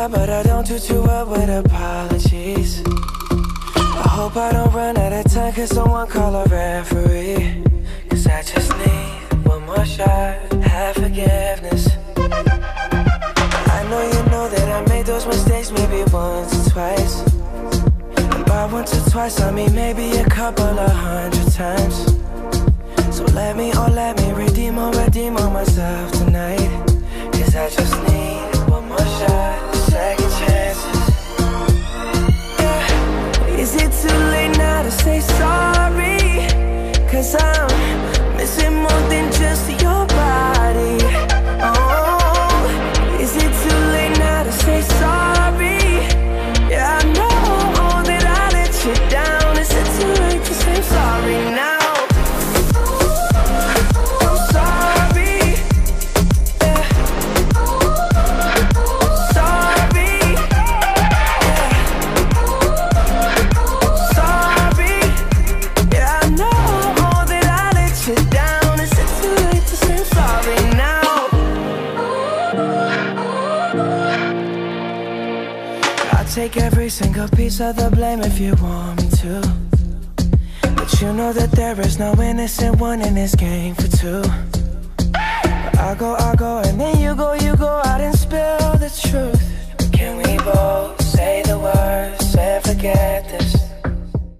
try, but I don't do too well with apologies. I hope I don't run out of time, cause someone call a referee. Cause I just need one more shot, have forgiveness. I know you know that I made those mistakes maybe once or twice. And by once or twice I mean maybe a couple of 100 times. So let me redeem on myself tonight. Cause I just need one more shot, second chances. Yeah. Is it too late now to say sorry? Cause I'm missing more than just your body. Oh, is it too late now to say sorry? Yeah, I know that I let you down. Is it too late to say sorry now? Take every single piece of the blame if you want me to. But you know that there is no innocent one in this game for two. But I go, and then you go out and spill the truth.